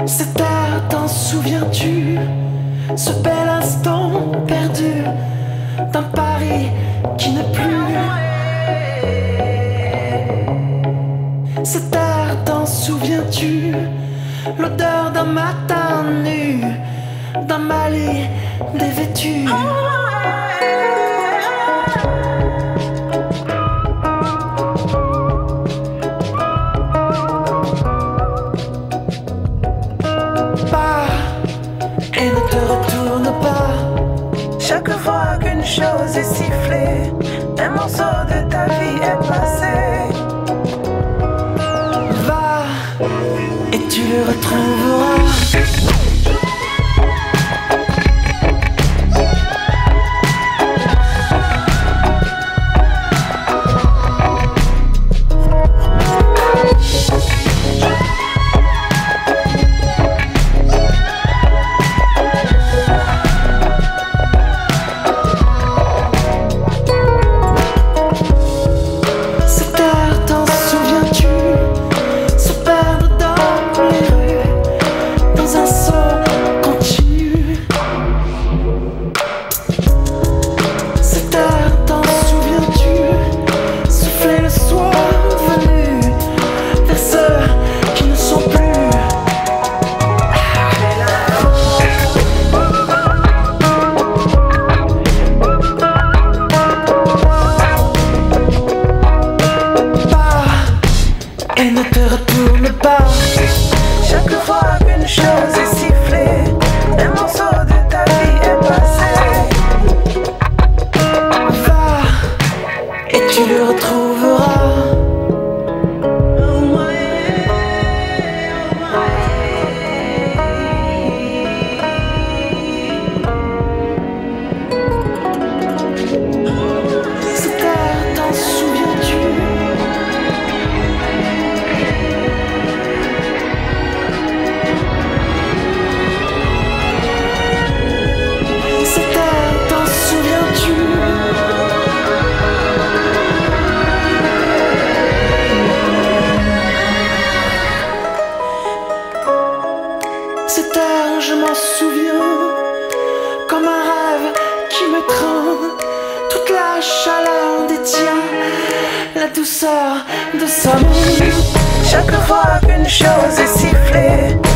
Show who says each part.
Speaker 1: Cette heure, t'en souviens-tu? Ce bel instant perdu d'un Paris qui n'est plus. Cette heure, t'en souviens-tu? L'odeur d'un matin nu, d'un Mali dévêtu. Et ne te retourne pas.
Speaker 2: Chaque fois qu'une chose est sifflée, un morceau de ta vie est passé.
Speaker 1: Va, et tu le retrouveras. Et ne te retourne pas.
Speaker 2: Chaque fois qu'une chose est sifflée, un morceau de ta vie est passé.
Speaker 1: Va, et tu le retrouveras. Cette heure, t'en souviens-tu? Cette heure, je m'en souviens, comme un rêve qui me tremble. Toute la chaleur des tiens, la douceur de sa main.
Speaker 2: Chaque fois qu'une chose est sifflée,